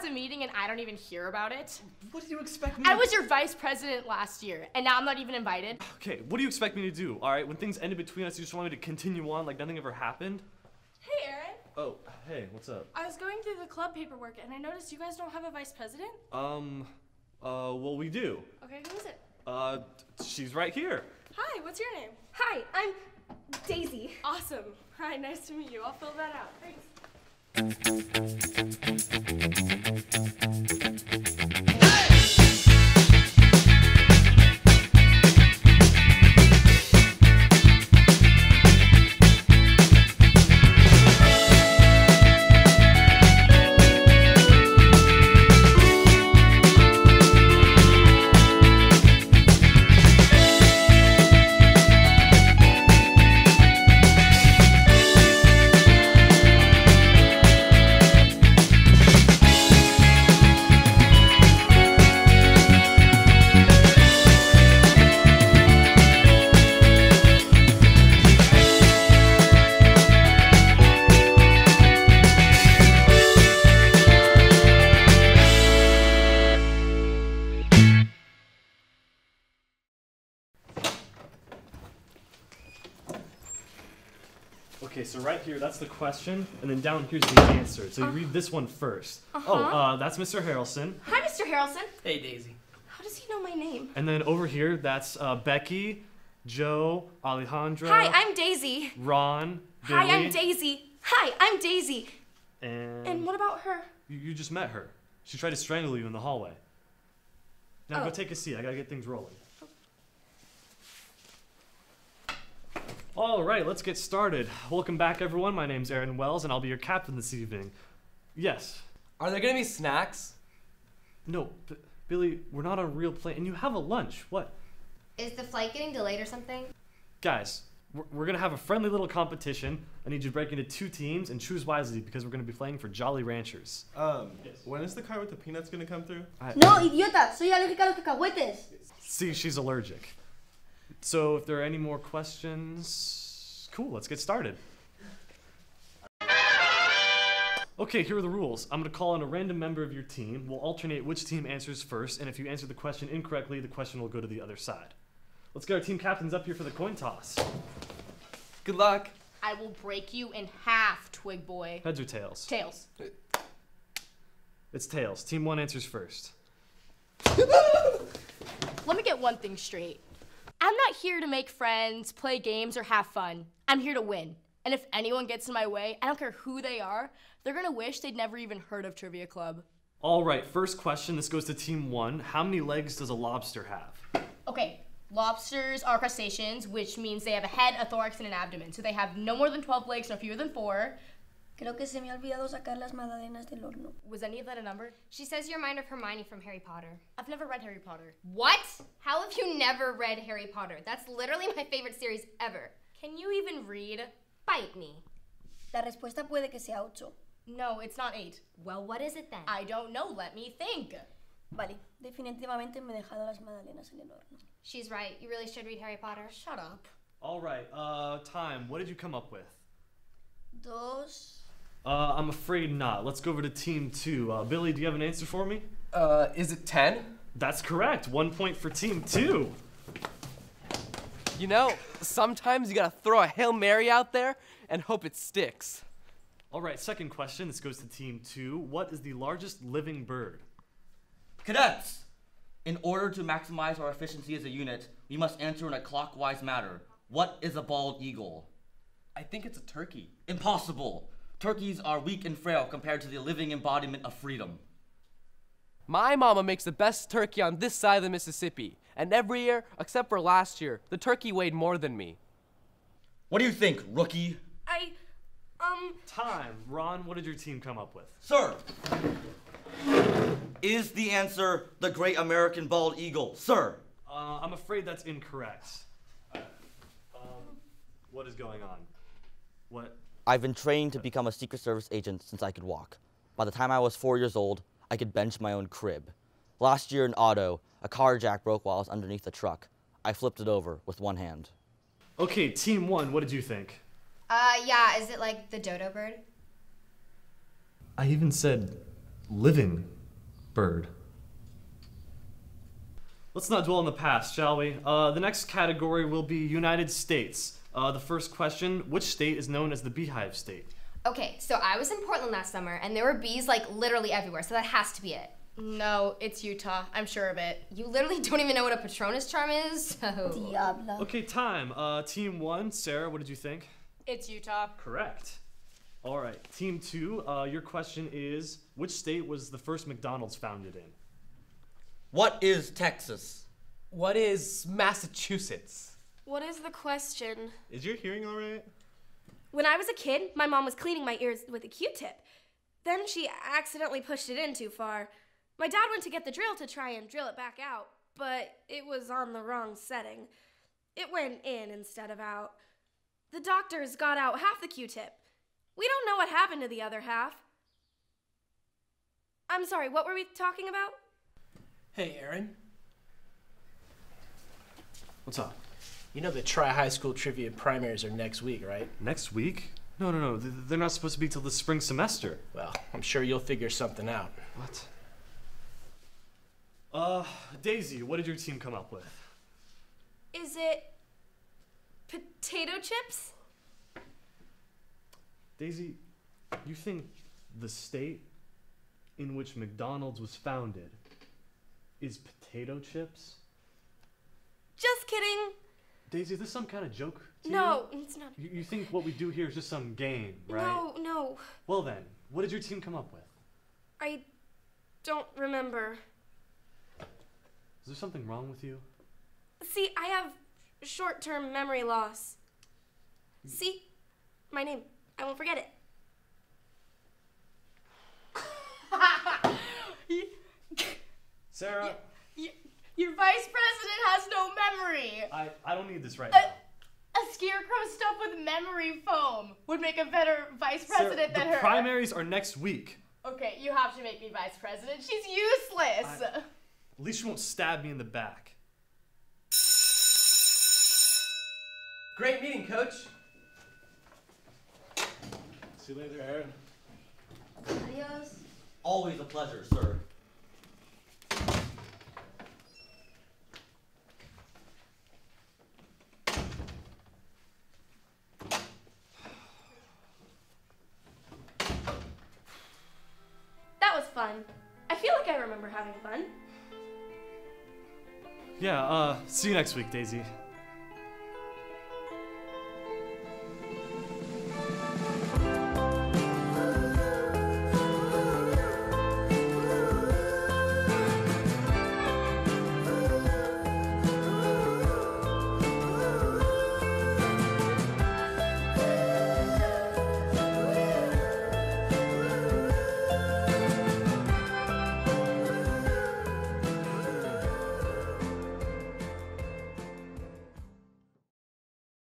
a meeting and I don't even hear about it? What did you expect me I was your vice president last year, and now I'm not even invited. Okay, what do you expect me to do? All right, when things ended between us, you just want me to continue on like nothing ever happened? Hey, Aaron. Oh, hey, what's up? I was going through the club paperwork, and I noticed you guys don't have a vice president. Well, we do. Okay, who is it? She's right here. Hi, what's your name? Hi, I'm Daisy. Awesome. Hi, nice to meet you. I'll fill that out. Thanks. Okay, so right here, that's the question, and then down here's the answer. So you read this one first. That's Mr. Harrelson. Hi, Mr. Harrelson. Hey, Daisy. How does he know my name? And then over here, that's Becky, Joe, Alejandra. Hi, I'm Daisy. Ron, Billy. Hi, I'm Daisy. Hi, I'm Daisy. And what about her? you just met her. She tried to strangle you in the hallway. Now go take a seat. I gotta get things rolling. All right, let's get started. Welcome back, everyone. My name's Aaron Wells, and I'll be your captain this evening. Yes. Are there gonna be snacks? No, Billy, we're not on a real plane, and you have a lunch. What? Is the flight getting delayed or something? Guys, we're gonna have a friendly little competition. I need you to break into 2 teams and choose wisely because we're gonna be playing for Jolly Ranchers. When is the car with the peanuts gonna come through? No, idiota, soy alérgica a los cacahuetes. See, she's allergic. So if there are any more questions, cool, let's get started. Okay, here are the rules. I'm gonna call on a random member of your team. We'll alternate which team answers first, and if you answer the question incorrectly, the question will go to the other side. Let's get our team captains up here for the coin toss. Good luck. I will break you in half, Twig Boy. Heads or tails? Tails. It's tails. Team 1 answers first. Let me get one thing straight. I'm not here to make friends, play games, or have fun. I'm here to win. And if anyone gets in my way, I don't care who they are, they're gonna wish they'd never even heard of Trivia Club. All right, first question. This goes to Team 1. How many legs does a lobster have? Okay, lobsters are crustaceans, which means they have a head, a thorax, and an abdomen. So they have no more than 12 legs, no fewer than 4. Creo que se me ha olvidado sacar las magdalenas del horno. Was any of that a number? She says you remind her of Hermione from Harry Potter. I've never read Harry Potter. What? How have you never read Harry Potter? That's literally my favorite series ever. Can you even read? Bite me. La respuesta puede que sea 8. No, it's not 8. Well, what is it then? I don't know. Let me think. Vale, definitivamente me he dejado las magdalenas en el horno. She's right. You really should read Harry Potter. Shut up. All right, time. What did you come up with? 2. I'm afraid not. Let's go over to Team 2. Billy, do you have an answer for me? Is it 10? That's correct. 1 point for Team 2. You know, sometimes you gotta throw a Hail Mary out there and hope it sticks. All right, second question. This goes to Team 2. What is the largest living bird? Cadets! In order to maximize our efficiency as a unit, we must answer in a clockwise manner. What is a bald eagle? I think it's a turkey. Impossible! Turkeys are weak and frail compared to the living embodiment of freedom. My mama makes the best turkey on this side of the Mississippi, and every year, except for last year, the turkey weighed more than me. What do you think, rookie? Time. Ron, what did your team come up with? Sir! Is the answer the great American bald eagle? Sir! I'm afraid that's incorrect. What is going on? What? I've been trained to become a Secret Service agent since I could walk. By the time I was 4 years old, I could bench my own crib. Last year in auto, a car jack broke while I was underneath a truck. I flipped it over with one hand. Okay, Team 1, what did you think? Yeah, is it like the dodo bird? I even said living Bird. Let's not dwell on the past, shall we? The next category will be United States. The first question, which state is known as the Beehive State? Okay, so I was in Portland last summer, and there were bees like literally everywhere, so that has to be it. No, it's Utah. I'm sure of it. You literally don't even know what a Patronus charm is, so... Diablo. Okay, time. Team 1, Sarah, what did you think? It's Utah. Correct. All right, Team 2, your question is, which state was the first McDonald's founded in? What is Texas? What is Massachusetts? What is the question? Is your hearing all right? When I was a kid, my mom was cleaning my ears with a Q-tip. Then she accidentally pushed it in too far. My dad went to get the drill to try and drill it back out, but it was on the wrong setting. It went in instead of out. The doctors got out half the Q-tip. We don't know what happened to the other half. I'm sorry, what were we talking about? Hey, Aaron. What's up? You know the Tri-High School Trivia primaries are next week, right? Next week? No. They're not supposed to be till the spring semester. Well, I'm sure you'll figure something out. What? Daisy, what did your team come up with? Is it potato chips? Daisy, you think the state in which McDonald's was founded is potato chips? Just kidding. Daisy, is this some kind of joke to No, it's not. you? You think what we do here is just some game, right? No. Well then, what did your team come up with? I don't remember. Is there something wrong with you? See, I have short-term memory loss. See? My name. I won't forget it. Sarah, Your vice president has no memory. I don't need this right now. A scarecrow stuffed with memory foam would make a better vice president Sarah, than the her. primaries are next week. Okay, you have to make me vice president. She's useless. At least you won't stab me in the back. Great meeting, Coach. See you later, Aaron. Adios. Always a pleasure, sir. That was fun. I feel like I remember having fun. Yeah, see you next week, Daisy.